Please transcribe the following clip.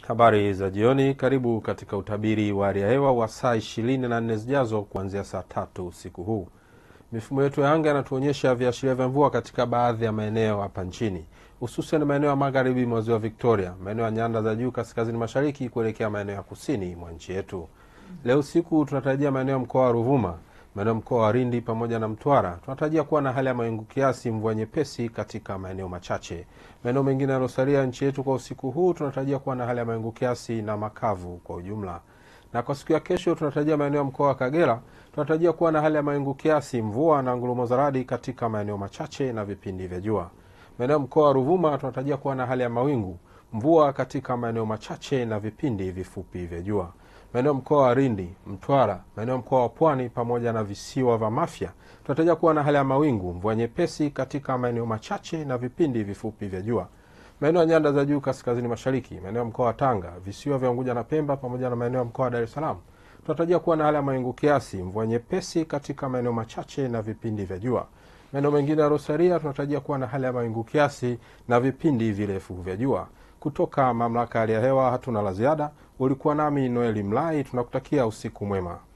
Habari za jioni, karibu katika utabiri wa hali ya hewa wa saa 24 zijazo kuanzia saa 3 usiku huu. Mifumo yetu ya anga inatuonyesha viashiria vya mvua katika baadhi ya maeneo hapa nchini, hususan maeneo ya magharibi mwa ziwa Victoria, maeneo ya nyanda za juu kaskazini mashariki kuelekea maeneo ya kusini mwa nchi yetu. Leo usiku tunatarajia maeneo ya mkoa wa Ruvuma, maeneo ya mkoa wa Lindi pamoja na Mtwara tunatarajia kuwa na hali ya mawingu kiasi, mvua nyepesi katika maeneo machache. Maeneo mengine yaliyosalia nchi yetu kwa usiku huu tunatarajia kuwa na hali ya mawingu kiasi na makavu kwa ujumla. Na kwa siku ya kesho tunatarajia maeneo ya mkoa wa Kagera tunatarajia kuwa na hali ya mawingu kiasi, mvua na ngurumo za radi katika maeneo machache na vipindi vya jua. Maeneo ya mkoa wa Ruvuma tunatarajia kuwa na hali ya mawingu, mvua katika maeneo machache na vipindi vifupi vya jua. Maeneo mkoa wa Lindi, Mtwara, maeneo mkoa wa Pwani pamoja na visiwa vya Mafia tunatarajia kuwa na hali ya mawingu, mvua nyepesi katika maeneo machache na vipindi vifupi vya jua. Maeneo ya nyanda za juu kaskazini mashariki, maeneo mkoa wa Tanga, visiwa vya Unguja na Pemba pamoja na maeneo mkoa wa Dar es Salaam tunatarajia kuwa na hali ya mawingu kiasi, mvua nyepesi katika maeneo machache na vipindi vya jua. Maeneo mengine ya Rosaria tunatarajia kuwa na hali ya mawingu kiasi na vipindi virefu vya jua. Kutoka mamlaka ya hali ya hewa hatuna la ziada. Ulikuwa nami Noel Mlay, tunakutakia usiku mwema.